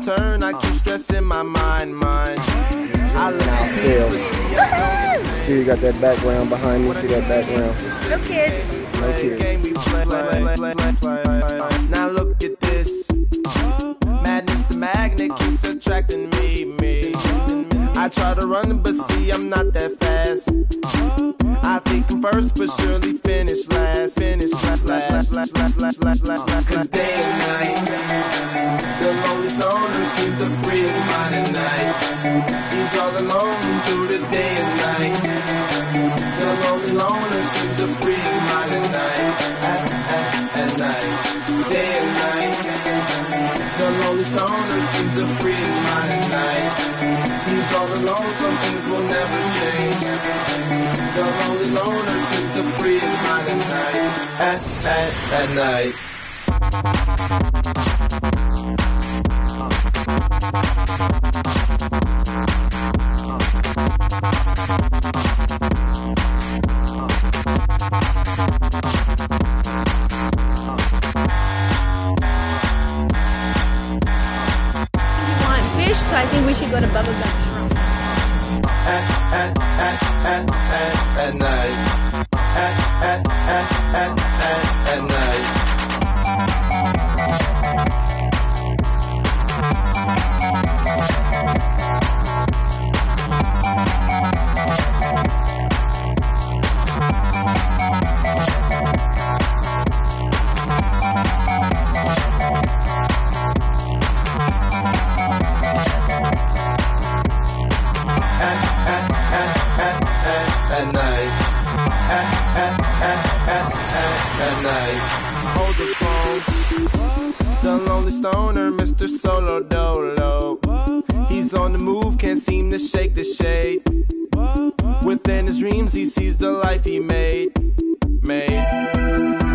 turn, I keep stressing my mind. I love See, you got that background behind me. See that background? No kids. No kids. Now look at this. Madness, the magnet keeps attracting me. I try to run, but see, I'm not that fast. I think I'm first, but surely finish last. Cause day and night, the lonely stoner seems to free his mind at night. He's all alone through the day and night. The lonely loner seems to free his mind at night. At night, day and night. The lonely stoner seems to free his mind at night. He's all alone, some things will never change. The lonely loner seems to free his mind at night. At night. So I think we should go to Bubba Gum Shrimp. At night. At night. At night. At night. Hold the phone. The lonely stoner, Mr. Solo Dolo. He's on the move, can't seem to shake the shade. Within his dreams, he sees the life he made.